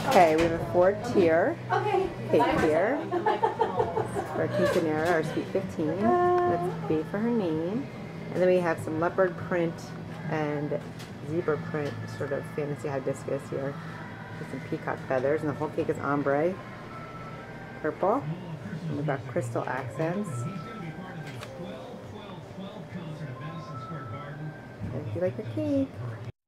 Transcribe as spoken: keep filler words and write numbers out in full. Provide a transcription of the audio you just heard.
Okay, we have a four-tier cake here for Quinceañera, our Sweet fifteen. That's B for her name. And then we have some leopard print and zebra print, sort of fantasy hibiscus here, with some peacock feathers. And the whole cake is ombre, purple. And we've got crystal accents. If you like your cake.